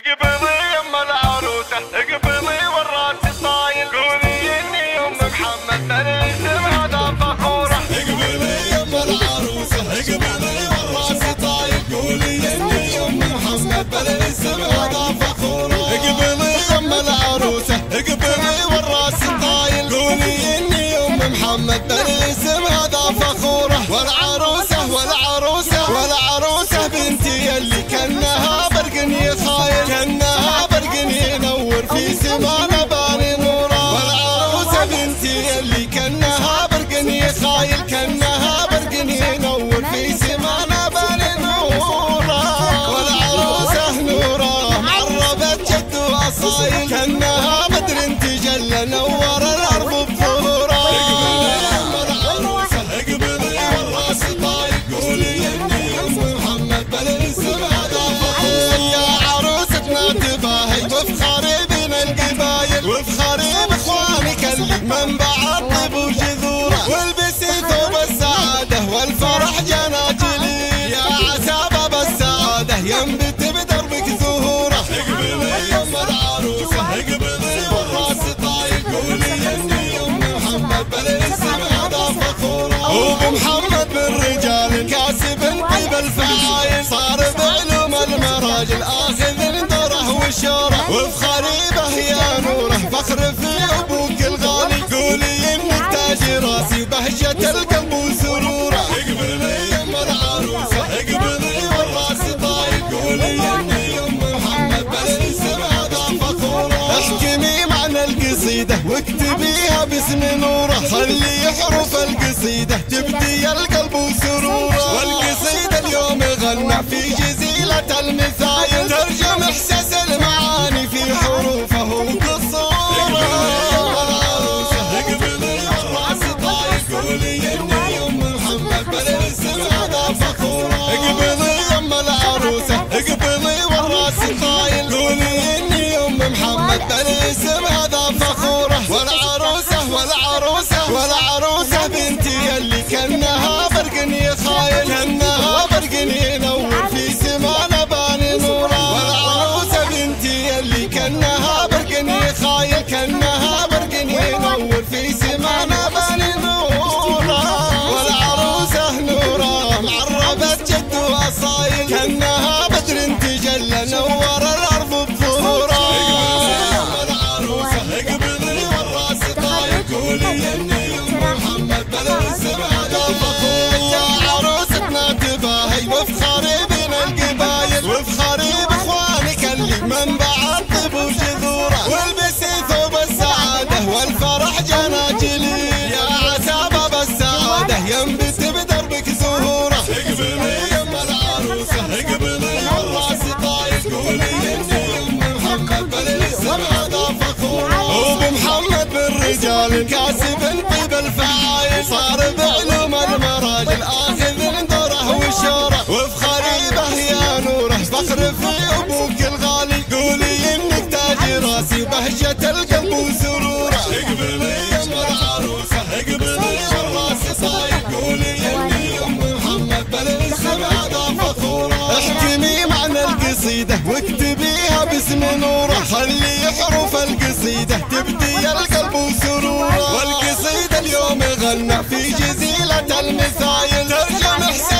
اقبضي يما العروسة اقبضي والراس طايل قولي اني ام محمد بالاسم هذا فخورة. اقبضي يما العروسة اقبضي والراس طايل قولي اني ام محمد بالاسم هذا فخورة. اقبضي يما العروسة اقبضي والراس طايل قولي اني ام محمد بالاسم هذا فخورة. والعروسة والعروسة والعروسة بنتي اللي كانها برق يخايل كانها برق ينور في سمانا باني نورا. والعروسة بنتي اللي كانها برق يخايل كانها برق ينور في سمانا باني نورا. والعروسة نورا معربت جد واصايل كانها بدر تجلى نور الارض بظهورا. وفخري باخوانك اللي منبع الطيب وجذوره. والبسي ثوب السعاده والفرح جناجلي يا عسى باب السعاده ينبت بدربك زهوره. اقبلي يما العروسه اقبلي والراس طايل قولي اني ام محمد بالاسم هذا فخوره. وبمحمد بالرجال كاسب طيب الفعايل صار بعلوم المراجل اخذ دوره والشوره. وفخري به يا نوره فخر في ابوك الغالي قولي انك تاج راسي بهجة القلب وسروره. اقبلي يما العروسه اقبلي والراس طايل قولي اني ام محمد بالاسم هذا فخوره. احكمي معنى القصيده واكتبيها باسم نوره خلي حروف القصيده تبدي القلب وسروره. والقصيده اليوم غنى في جزيله المثايل ترجم احساس المعاني في حروفه وقصوره. قولي اني ام محمد بالاسم هذا فخوره. اقبضي يما العروسه اقبضي والراس طايل قولي اني ام محمد بالاسم هذا فخوره. والعروسه والعروسه والعروسه بنتي اللي كانها برق يخايل كانها برق ينور في سمانا باني نورا. والعروسه بنتي اللي كانها برق يخايل كانها برق ينور في سمانا باني نورا. والعروسه نورا معربت جد واصايل كانها بدر تجلى نور الارض بظهورا. والعروسه اقبلي والراس طايل قولي اني ام محمد بالاسم هذا فخوره. عروستنا تباهي وفخري بين القبايل وفخري باخوانك اللي منبع الطيب وجذوره. والبسي ثوب السعاده والفرح جناجلي يا عسى باب السعاده ينبت بدربك زهوره. اقبلي يما العروسه اقبلي والراس طايل قولي اني ام محمد بالاسم هذا فخوره. وبمحمد بالرجال كاسب طيب الفعايل صار بعلوم المراجل اخذ دوره والشوره. وفخري به يا نوره فخر في ابوك الغالي قولي انك تاج راسي بهجة القلب وسروره. اقبلي يما العروسه اقبلي والراس طايل قولي اني ام محمد بالاسم هذا فخوره. احكمي معنى القصيده واكتبيها باسم نوره خلي حروف القصيده تبدي القلب وسروره. والقصيده اليوم غنى في جزيله المثايل ترجم احساس